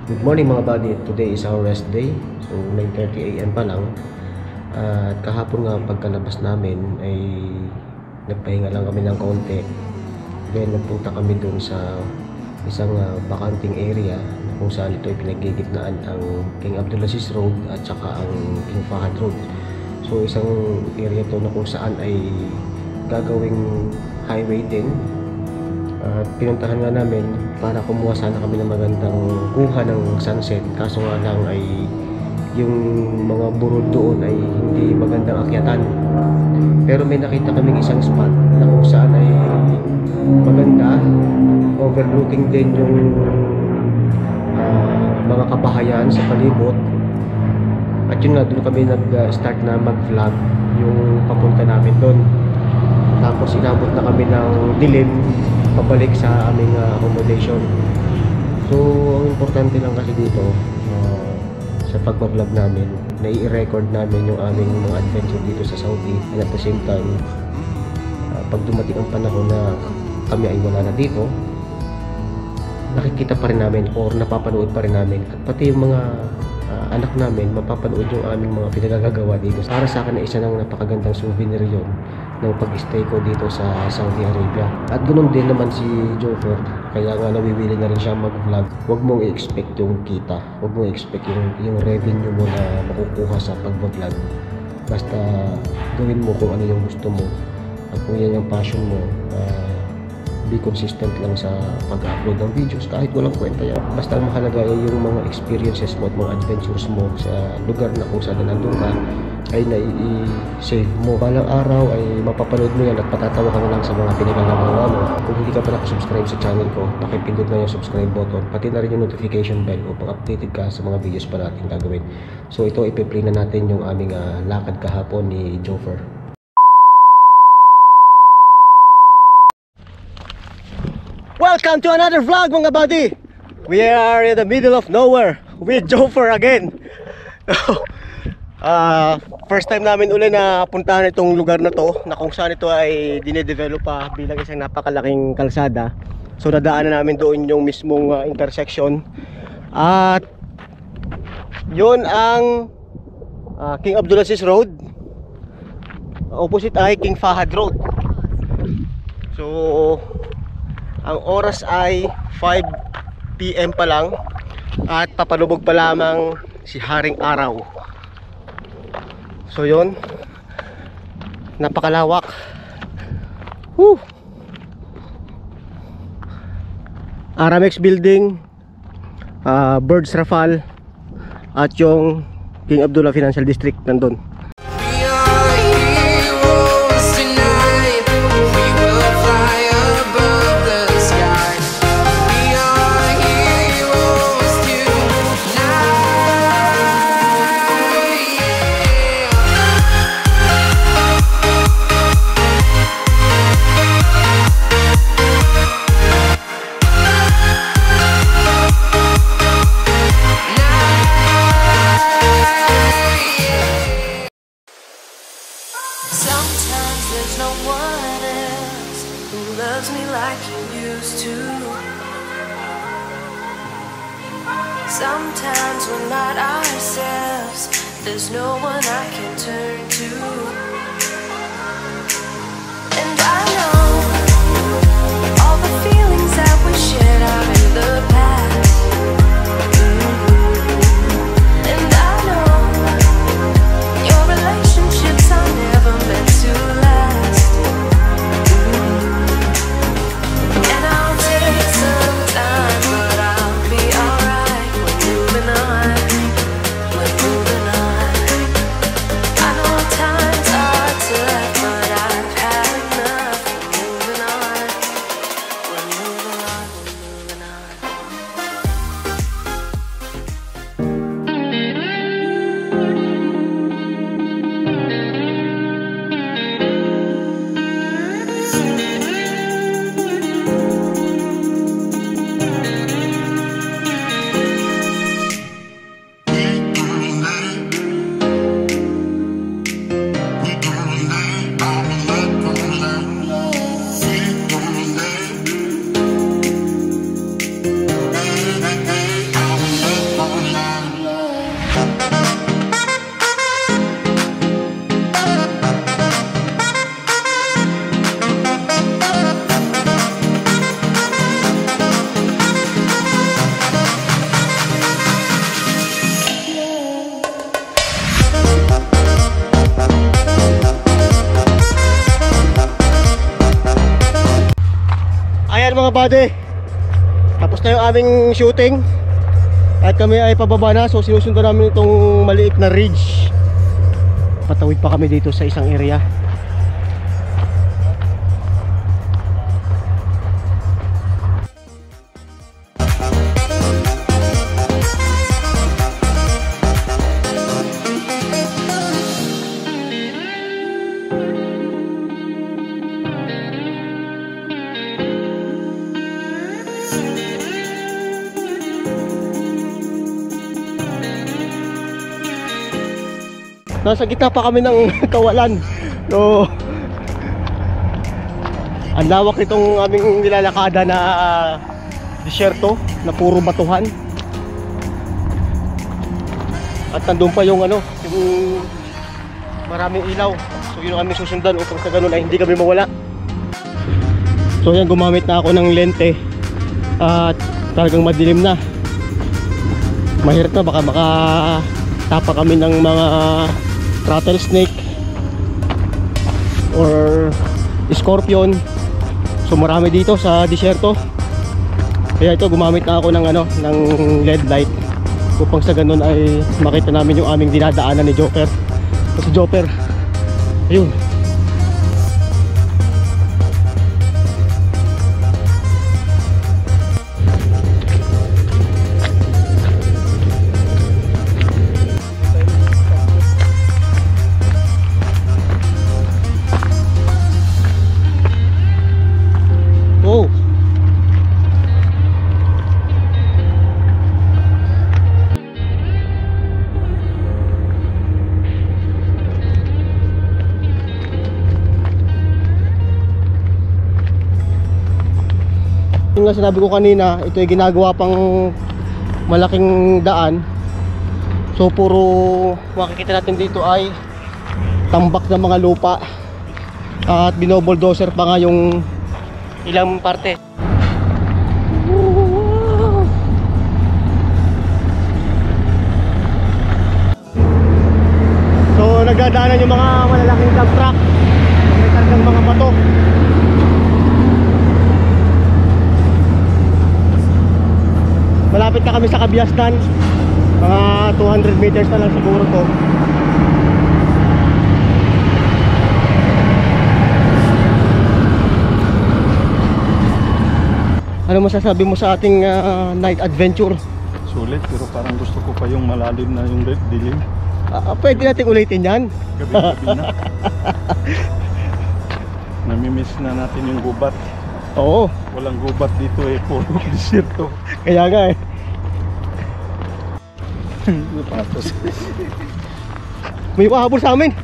Good morning mga buddy, today is our rest day. So 9:30 AM pa lang. At kahapon nga pagkalabas namin ay nagpahinga lang kami ng konti. Then nagpunta kami dun sa isang bakanting area kung saan ito ay pinaggigitnaan ang King Abdulaziz Road at saka ang King Fahad Road. So isang area to na kung saan ay gagawing highway din. Pinuntahan nga namin para kumuha sana kami ng magandang kuha ng sunset, kaso nga lang ay yung mga burol doon ay hindi magandang akyatan. Pero may nakita kaming isang spot na kung saan ay maganda, overlooking din yung mga kabahayan sa palibot. At yun nga, doon kami nag-start na mag-vlog yung papunta namin doon. Tapos inabot na kami ng dilim pabalik sa aming accommodation. So ang importante lang kasi dito sa pagbablog namin, nai-record namin yung aming mga adventure dito sa Saudi, and at the same time pag dumating ang panahon na kami ay wala na dito, nakikita pa rin namin or napapanood pa rin namin, at pati yung mga anak namin mapapanood yung aming mga pinagagagawa dito. Para sa akin ay isa ng napakagandang souvenir yon ng pag-stay ko dito sa Saudi Arabia. At ganoon din naman si Jofer, kaya nga nawiwili na rin siya mag-vlog. Huwag mong i-expect yung kita, huwag mong i-expect yung revenue mo na makukuha sa pag-vlog. Basta gawin mo kung ano yung gusto mo at kung yan yung passion mo. Be consistent lang sa pag-upload ng videos kahit walang kwenta yan. Basta ang mahalaga ay yung mga experiences mo at mga adventures mo sa lugar na kung saan nandun ka ay nai-save mo. Balang araw ay mapapanood mo yan at patatawa ka na lang sa mga pinagagawa mo. Kung hindi ka pa nakasubscribe sa channel ko, pakipindot na yung subscribe button, pati na rin yung notification bell upang updated ka sa mga videos pa natin gagawin. So ito, ipi-play na natin yung aming lakad kahapon ni Jofer. Welcome to another vlog mga buddy. We are in the middle of nowhere with Jofer again. First time namin uli na puntahan itong lugar na to, na kung saan ito ay dinedevelop pa bilang isang napakalaking kalsada. So nadaanan namin doon yung mismong intersection. At yun ang King Abdulaziz Road. Opposite ay King Fahad Road. So ang oras ay 5 PM pa lang at papalubog pa lamang si Haring Araw. So yun, napakalawak. Aramex Building, Birds Rafal at yung King Abdullah Financial District nandun. Sometimes there's no one else who loves me like you used to. Sometimes we're not ourselves, there's no one I can turn to. And I know all the feelings that we shared are in the past. And I know your relationships are never meant to last. And I'll take some time, but I'll be alright. We're moving on, we're moving on. I know times are buddy, tapos na yung aming shooting at kami ay pababa na. So sinusundan namin itong maliit na ridge. Patawid pa kami dito sa isang area. Nasa gitna pa kami ng kawalan. So ang lawak nitong aming nilalakada na disyerto na puro batuhan. At nandun pa yung ano, yung maraming ilaw. So yun ang aming susundan upang sa ganun ay hindi kami mawala. So yan, gumamit na ako ng lente at talagang madilim na. Mahirap na, baka makatapa kami ng mga rattlesnake or scorpion. So marami dito sa disyerto. Kaya ito, gumamit na ako ng ano, ng LED light upang sa ganun ay makita namin yung aming dinadaanan ni Joker. So si Joker, ayun. Oh. Yung nga sinabi ko kanina, ito ay ginagawa pang malaking daan. So puro makikita natin dito ay tambak ng mga lupa. At binobulldozer pa nga yung ilang parte. So nagdadaanan yung mga malalaking dump truck. May kargang mga bato. Malapit na kami sa Kabiasnan. Mga 200 meters na lang siguro to. Ano masasabi mo sa ating night adventure? Sulit, pero parang gusto ko pa yung malalim na yung dilim. Pwede natin ulitin yan. Gabi-gabi na. Namimiss na natin yung gubat. Oo, Walang gubat dito eh, puro desierto. kaya nga eh. Patos. May pahabol sa amin.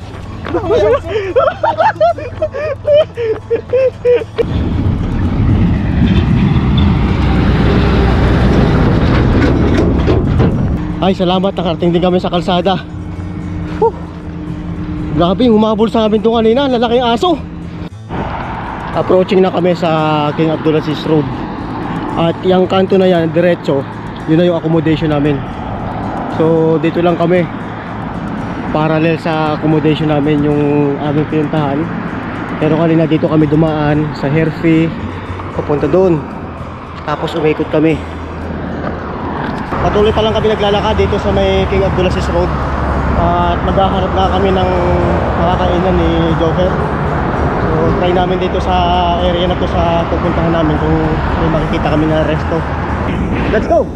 Ay, salamat, nakarating din kami sa kalsada. Grabe, humabol sa amin doon kanina, lalaking aso. Approaching na kami sa King Abdulaziz Road. At yung kanto na yan, diretso, yun na yung accommodation namin. So dito lang kami, parallel sa accommodation namin yung aming pinuntahan. Pero kanina dito kami dumaan sa Herfy, papunta doon. Tapos umikot kami. Patuloy pa lang kami naglalakad dito sa may King Abdulaziz Road. At maghahanap na kami ng makakainan ni Joker. So try namin dito sa area na to sa pupuntahan namin kung may makikita kami na resto. Let's go!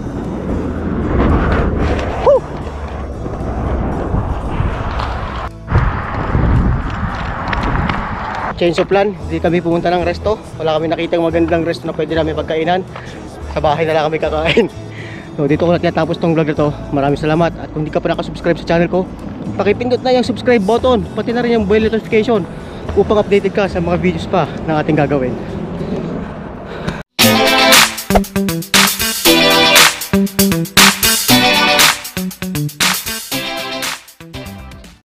Woo! Change of plan, hindi kami pumunta ng resto. Wala kami nakitang magandang resto na pwede namin pagkainan. Sa bahay na lang kami kakain. So dito ko natapos tong vlog na to. Maraming salamat. At kung hindi ka pa nakasubscribe sa channel ko, pakipindot na yung subscribe button, pati na rin yung bell notification upang updated ka sa mga videos pa na ating gagawin.